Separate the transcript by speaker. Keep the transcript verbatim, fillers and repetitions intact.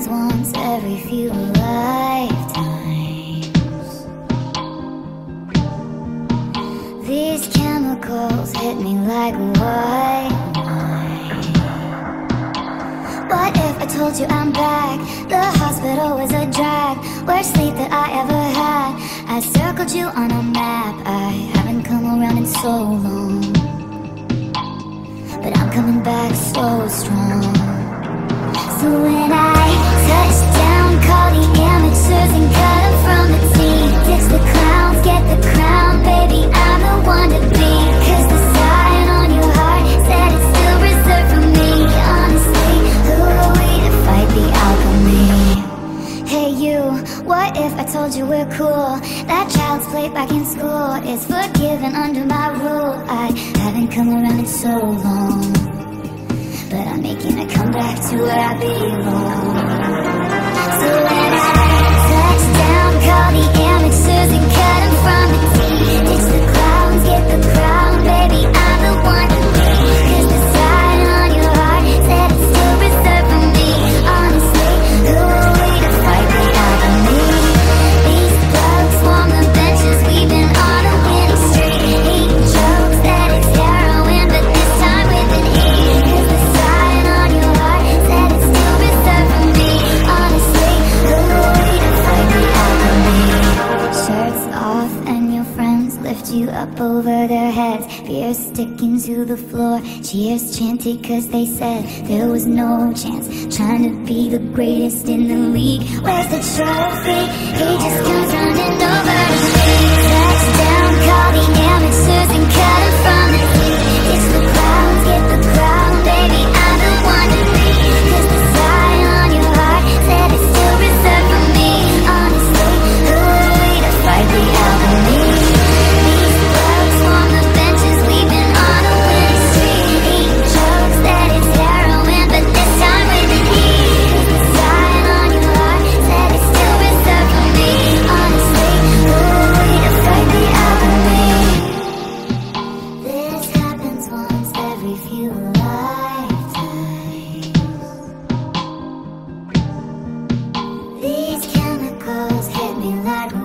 Speaker 1: happens once every few lifetimes. These chemicals hit me like white wine. What if I told you I'm back? The hospital was a drag, worst sleep that I ever had. I circled you on a map. I haven't come around in so long, but I'm coming back so strong. So when I touch down, call the amateurs and cut them from the team. Ditch the clowns, get the crown, baby, I'm the one to be. Cause the sign on your heart said it's still reserved for me. Honestly, who are we to fight the alchemy? Hey you, what if I told you we're cool? That child's play back in school is forgiven under my rule. I haven't come around in so long, but I'm making a comeback to where I belong. So when I touch down, call the amateurs and cut them from the team. Ditch the clowns, get the crown, baby, I'm the one to be. Cause the sign on your heart said it's still reserved for me. Honestly, who are we to fight the alchemy? These thugs swarm the benches, we've been on a winning streak. Eating jokes that it's heroin, but this time with an E. Cause the sign on your heart said it's still reserved for me. Honestly, who are we to fight the alchemy? Shirts off and your friends lift you up over their heads. Beer sticking to the floor, cheers chanted cause they said there was no chance. Trying to be the greatest in the league, where's the trophy? He just comes running over to me. Touchdown, call the amateurs and cut him from the team. It's the clowns, get the crown, baby, I'm the one to be. Cause the sign on your heart said it's still reserved for me. Honestly, who are we to fight the alchemy? These thugs swarm the benches, we've been on a winning streak. Eating jokes that it's heroin, but this time with an E. Cause the sign on your heart said it's still reserved for me. Honestly, who are we to fight the alchemy? This happens once every few lifetimes. These chemicals hit me like